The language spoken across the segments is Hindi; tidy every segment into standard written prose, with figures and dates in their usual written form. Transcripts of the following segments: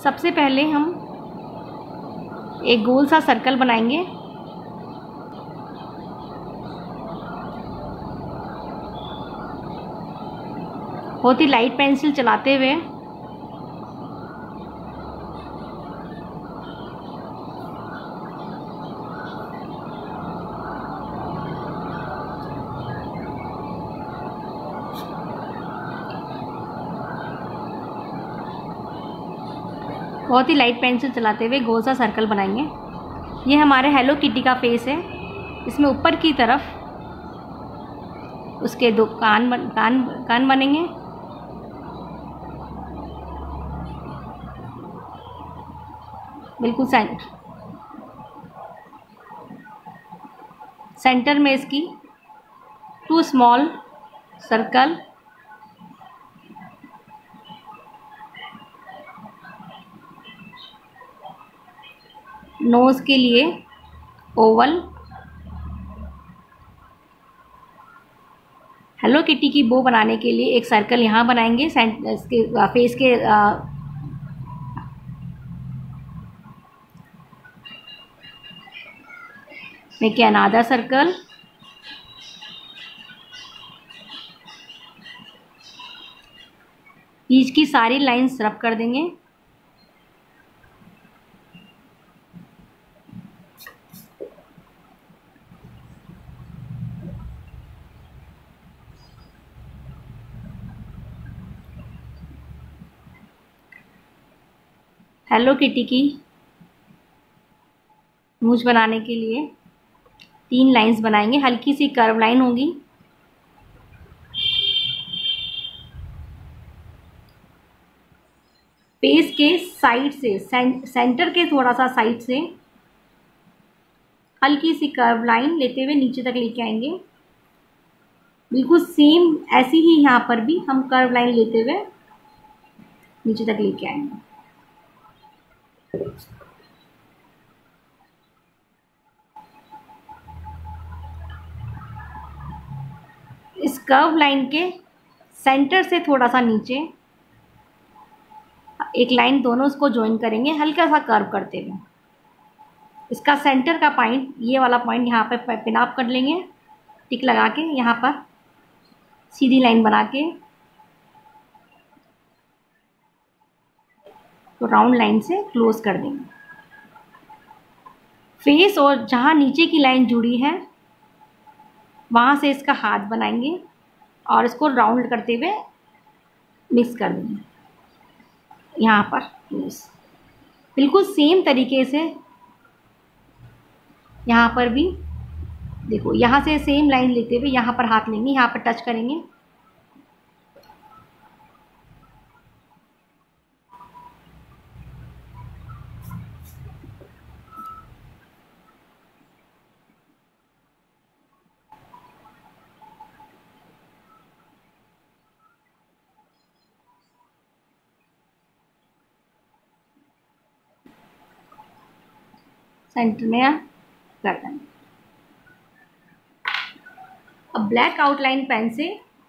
सबसे पहले हम एक गोल सा सर्कल बनाएंगे। बहुत ही लाइट पेंसिल चलाते हुए गोल सा सर्कल बनाएंगे। ये हमारे हेलो किटी का फेस है। इसमें ऊपर की तरफ उसके दो कान बनेंगे। बिल्कुल सेंटर में इसकी 2 स्मॉल सर्कल। नोज़ के लिए ओवल। हेलो किटी की बो बनाने के लिए एक सर्कल यहाँ बनाएंगे इसके फेस के मेक अनदर सर्कल। बीच की सारी लाइंस रब कर देंगे। हेलो किटी की मूंछ बनाने के लिए 3 लाइंस बनाएंगे। हल्की सी कर्व लाइन होगी। फेस के साइड से सेंटर के थोड़ा सा साइड से हल्की सी कर्व लाइन लेते हुए नीचे तक लेके आएंगे। बिल्कुल सेम ऐसी ही यहाँ पर भी हम कर्व लाइन लेते हुए नीचे तक लेके आएंगे। इस कर्व लाइन के सेंटर से थोड़ा सा नीचे एक लाइन दोनों उसको ज्वाइन करेंगे हल्का सा कर्व करते हुए। इसका सेंटर का पॉइंट, ये वाला पॉइंट यहाँ पे पिन अप कर लेंगे। टिक लगा के यहाँ पर सीधी लाइन बना के तो राउंड लाइन से क्लोज कर देंगे। फेस और जहाँ नीचे की लाइन जुड़ी है वहाँ से इसका हाथ बनाएंगे और इसको राउंड करते हुए मिक्स कर देंगे यहाँ पर क्लोज। बिल्कुल सेम तरीके से यहाँ पर भी देखो, यहाँ से सेम लाइन लेते हुए यहाँ पर हाथ लेंगे, यहाँ पर टच करेंगे। सेंटर में कर देंगे। अब ब्लैक आउटलाइन पेन से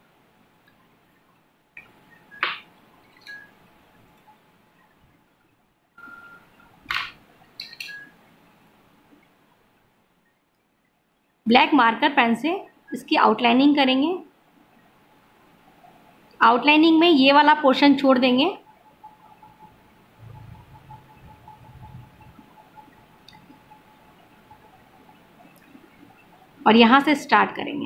ब्लैक मार्कर पेन से इसकी आउटलाइनिंग करेंगे। आउटलाइनिंग में ये वाला पोर्शन छोड़ देंगे। और यहाँ से स्टार्ट करेंगे।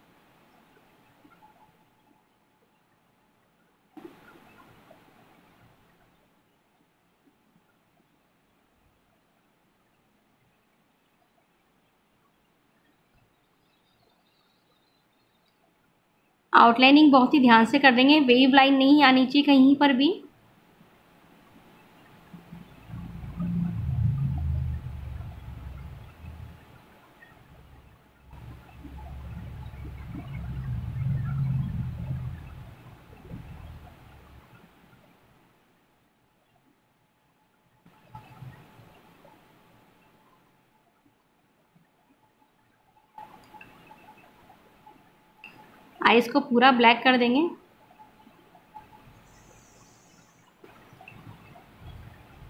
आउटलाइनिंग बहुत ही ध्यान से कर देंगे, वेव लाइन नहीं आनी चाहिए कहीं पर भी। आइस को पूरा ब्लैक कर देंगे।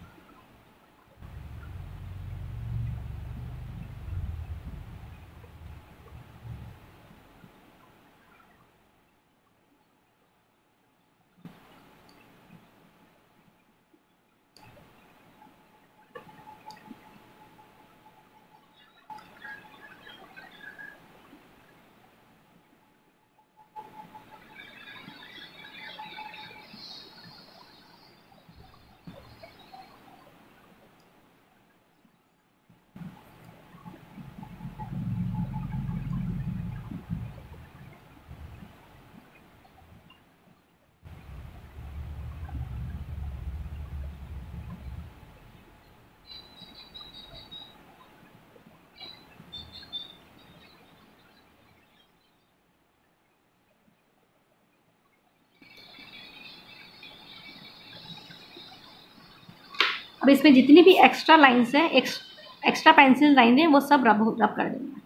अब इसमें जितनी भी एक्स्ट्रा लाइंस हैं, एक्स्ट्रा पेंसिल लाइन है, वो सब रब कर देंगे।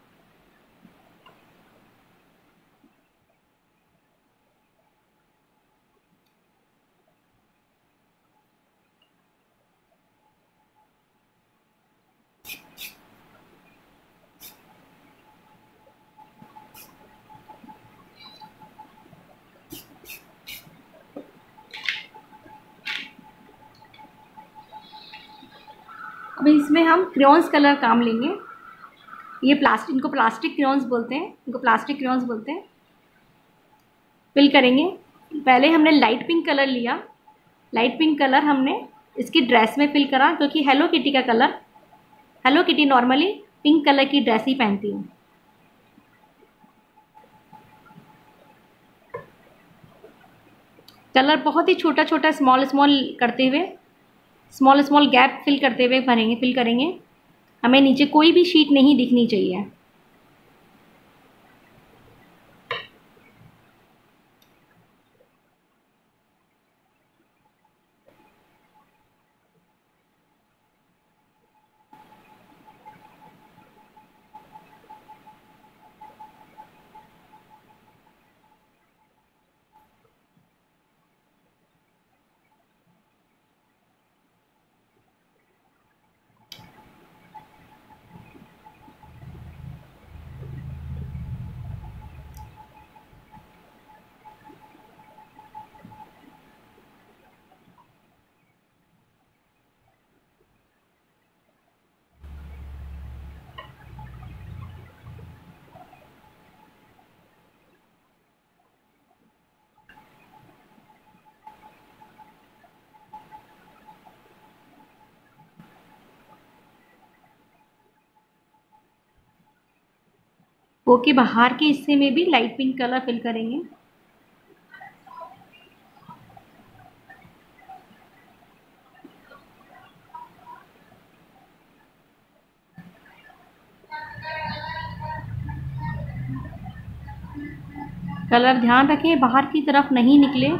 अभी इसमें हम क्रेयॉन्स कलर काम लेंगे। ये इनको प्लास्टिक क्रेयॉन्स बोलते हैं, फिल करेंगे। पहले हमने लाइट पिंक कलर लिया, लाइट पिंक कलर हमने इसकी ड्रेस में फिल करा, क्योंकि हेलो किटी का colour, Hello Kitty normally pink colour की ड्रेस ही पहनती है। कलर बहुत ही छोटा छोटा स्मॉल करते हुए, स्मॉल गैप फिल करते हुए फिल करेंगे। हमें नीचे कोई भी शीट नहीं दिखनी चाहिए। वो के बाहर के हिस्से में भी लाइट पिंक कलर फिल करेंगे। कलर ध्यान रखें बाहर की तरफ नहीं निकले।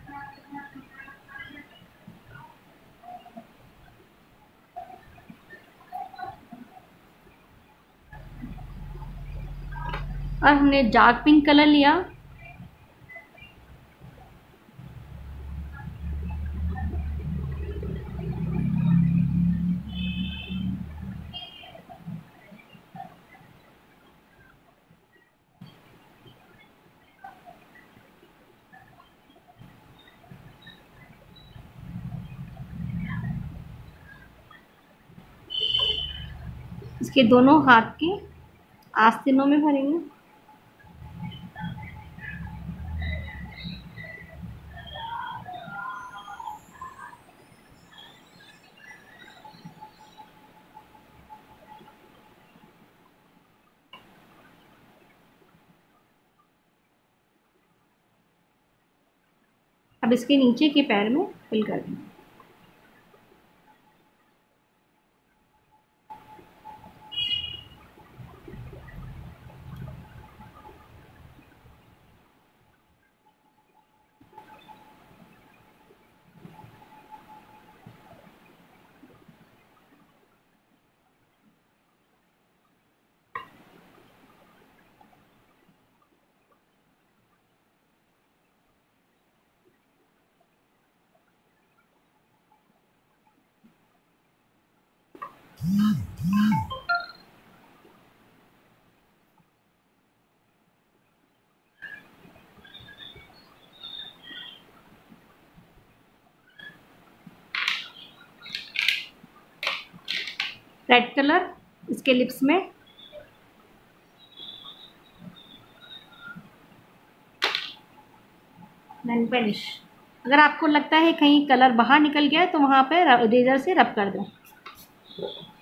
और हमने डार्क पिंक कलर लिया, इसके दोनों हाथ के आस्तीनों में भरेंगे। अब इसके नीचे के पैर में फिल कर देंगे। रेड कलर इसके लिप्स में, देन फिनिश। अगर आपको लगता है कहीं कलर बाहर निकल गया है तो वहाँ पे इरेजर से रब कर दो।